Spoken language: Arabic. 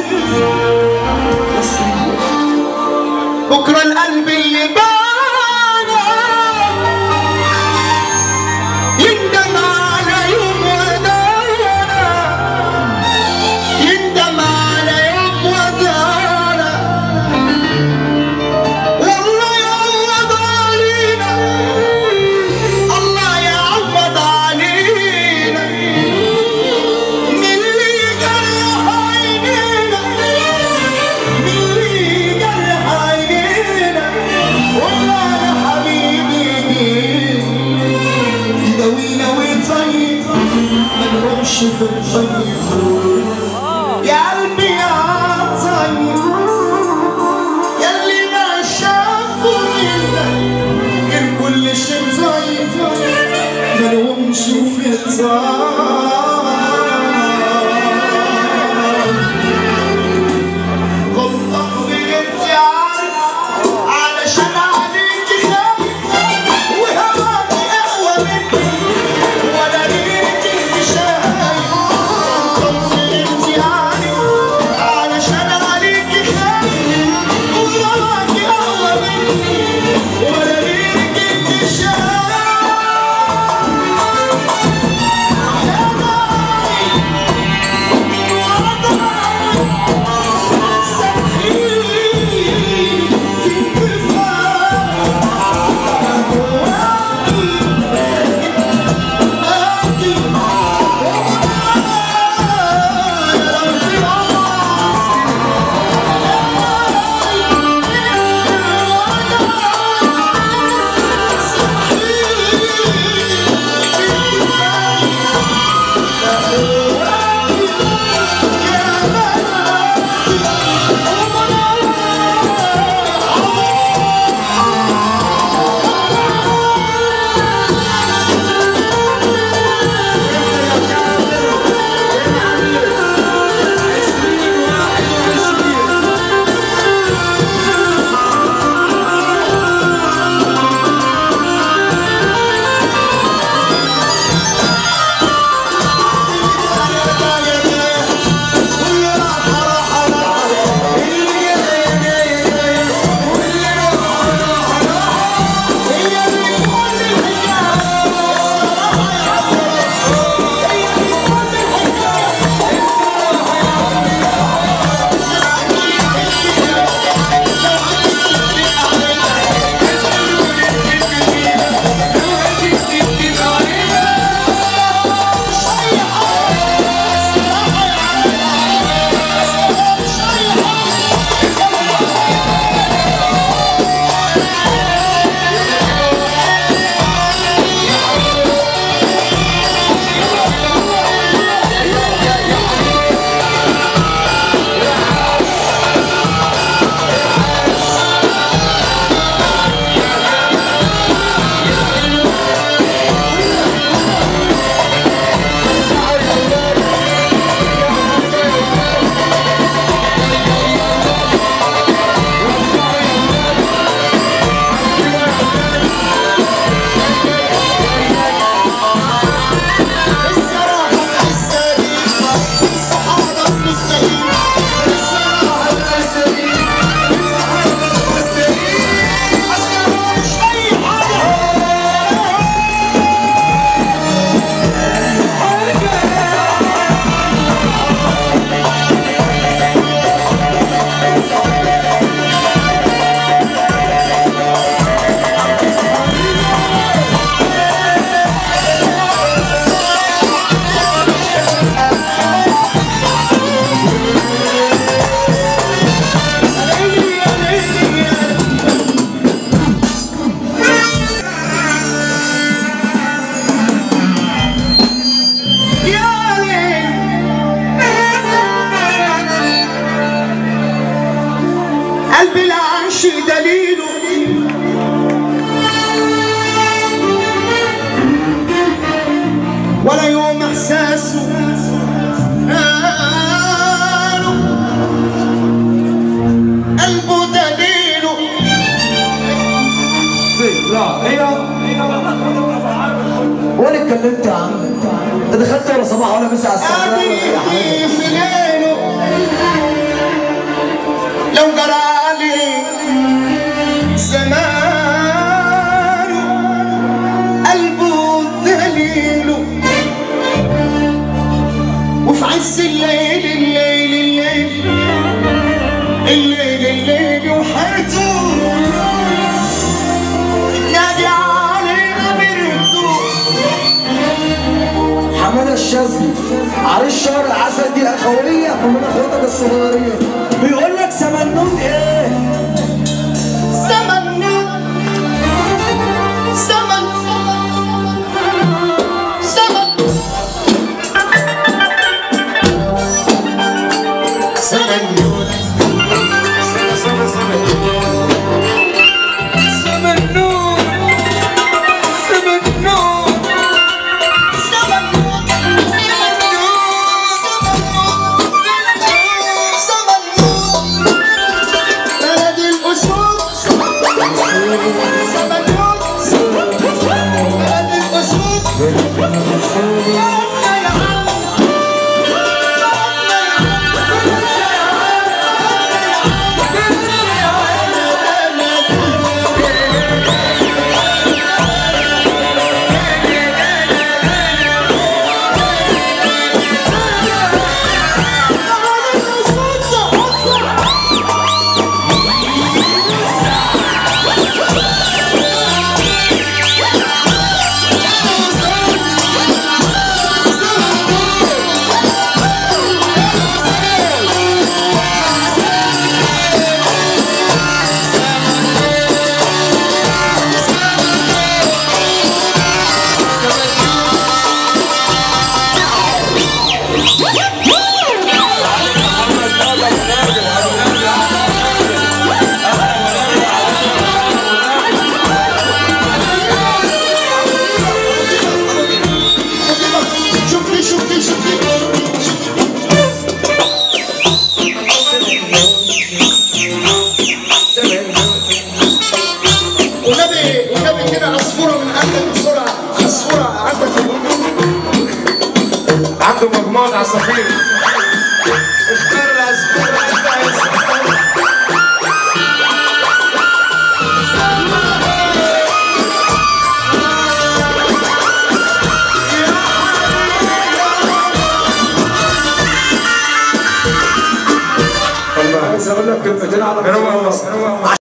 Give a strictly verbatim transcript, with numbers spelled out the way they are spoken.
بكرة القلب اللي بانا يندم على يوم ودانا، يندم على يوم ودانا. والله يعوض علينا، الله يعوض علينا من اللي جرح عينينا، من اللي جرح عينينا. والله يا حبيبي يداوينا ويطيب ما نروحش في الطيب. يا قلبي يا طيب ياللي ما شافوا منك غير كل شيء طيب ما نقومش في الطيب. قلب العرش دليله ولا يوم احساسه قلبه دليله. لا هي وانا اتكلمت يا عم، انت دخلت ولا صباح ولا مسا على الساعه في ليله لو جرالي زمان قلبه دليله، وفي عز الليل الليل الليل الليل الليل وحيرته نادي علينا برده. حماده الشاذلي عريس شهر العسل دي اخويه ومن اخواتك الصغيرين، بيقول لك سمنون ايه؟ سمنون سمن سمن سمنون عنده مجموعة عصافير. اختار العصفور اللي انت عايزها. والله عايز اقول لك كلمتين على